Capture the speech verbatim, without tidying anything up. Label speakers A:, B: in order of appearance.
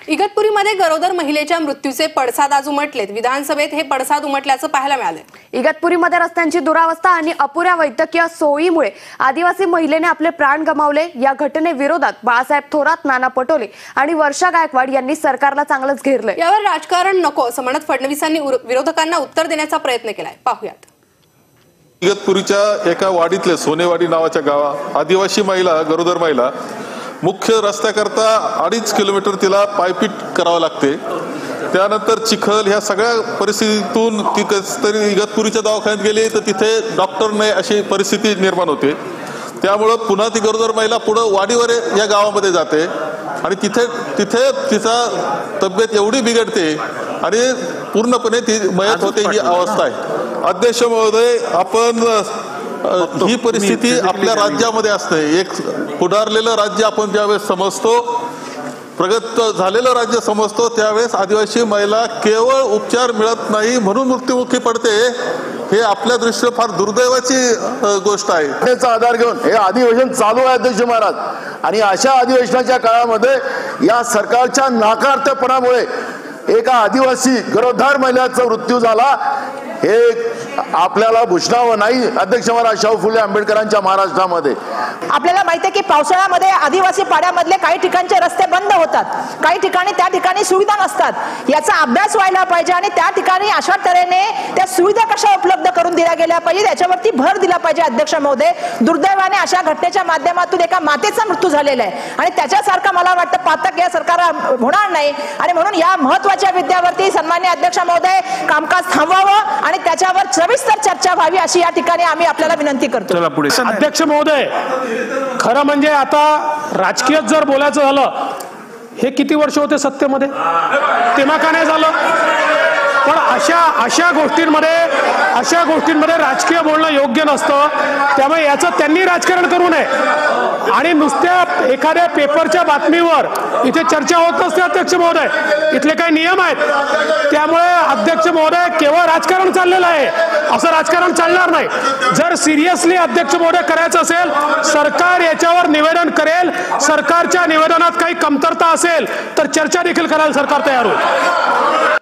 A: इगतपुरीमध्ये गरोदर महिलेच्या मृत्यूचे पडसाद आज उमटलेत। विधानसभेत हे पडसाद उमटल्याचं पाहायला मिळालं।
B: इगतपुरीमध्ये रस्त्यांची दुरावस्था आणि अपुऱ्या वैद्यकीय सोयीमुळे आदिवासी महिलेने आपले प्राण गमावले। या घटनेविरोधात बाळासाहेब थोरात, नाना पटोले आणि वर्षा गायकवाड यांनी सरकारला चांगलंच घेरलंय।
A: यावर राजकारण नको असं म्हणत फडणवीसांनी विरोधकांना उत्तर देण्याचा प्रयत्न केलाय। पाहूयात।
C: इगतपुरीच्या एका वाडीतले सोनेवाडी नावाच्या गावात आदिवासी महिला, गरोदर महिला मुख्य रस्त्याकरता अडीच किलोमीटर तिला पायपीट करावं लागते। त्यानंतर चिखल ह्या सगळ्या परिस्थितीतून ती तरी इगतपुरीच्या दवाखान्यात गेली तर तिथे डॉक्टर नाही अशी परिस्थिती निर्माण होते। त्यामुळे पुन्हा ती गरोदर महिला पुढे वाडीवर या गावामध्ये जाते आणि तिथे तिथे तिचा तब्येत एवढी बिघडते आणि पूर्णपणे ती मयत होते ही अवस्था आहे। अध्यक्ष महोदय, आपण ही परिस्थिती आपल्या राज्यामध्ये असते। एक पुढारलेलं राज्य आपण ज्यावेळेस समजतो, प्रगत झालेलं राज्य समजतो, त्यावेळेस आदिवासी महिला केवळ उपचार मिळत नाही म्हणून मृत्युमुखी पडते। हे आपल्या दृष्टीने फार दुर्दैवाची गोष्ट आहे।
D: त्याचा आधार घेऊन हे अधिवेशन चालू आहे अध्यक्ष महाराज, आणि अशा अधिवेशनाच्या काळामध्ये या सरकारच्या नाकारतेपणामुळे एका आदिवासी गरोदर महिलेचा मृत्यू झाला हे आपल्याला भूषणावं नाही अध्यक्ष महाराज शाहू फुले आंबेडकरांच्या महाराष्ट्रामध्ये।
E: आपल्याला माहिती आहे की पावसाळ्यामध्ये आदिवासी पाड्यामधले काही ठिकाणचे रस्ते बंद होतात, काही ठिकाणी त्या ठिकाणी सुविधा नसतात। याचा अभ्यास व्हायला पाहिजे आणि त्या ठिकाणी अशा तऱ्हेने त्या सुविधा कशा उपलब्ध करून दिल्या गेल्या पाहिजे याच्यावरती भर दिला पाहिजे अध्यक्ष महोदय। दुर्दैवाने अशा घटनेच्या माध्यमातून एका मातेचा मृत्यू झालेला आहे आणि त्याच्यासारखं मला वाटतं पातक या सरकार होणार नाही आणि म्हणून या महत्त्वाच्या मुद्द्यावरती सन्माननीय अध्यक्ष महोदय कामकाज थांबवावं आणि त्याच्यावर सविस्तर चर्चा व्हावी अशी या ठिकाणी आम्ही आपल्याला विनंती करतो।
F: अध्यक्ष महोदय, खरं म्हणजे आता राजकीय जर बोलायचं झालं, हे किती वर्ष होते सत्तेमध्ये, तेव्हा का नाही झालं? पण अशा अशा गोष्टींमध्ये अशा गोष्टींमध्ये राजकीय बोलणं योग्य नसतं। त्यामुळे याचं त्यांनी राजकारण करू नये आणि नुसत्या एखाद्या पेपरच्या बातमीवर इथे चर्चा होत नसते अध्यक्ष महोदय। इथले काही नियम आहेत, त्यामुळे अध्यक्ष महोदय केवळ राजकारण चाललेलं आहे असं राजकारण चालणार नाही। जर सिरियसली अध्यक्ष महोदय करायचं असेल, सरकार याच्यावर निवेदन करेल, सरकारच्या निवेदनात काही कमतरता असेल तर चर्चा देखील करायला सरकार तयार होईल।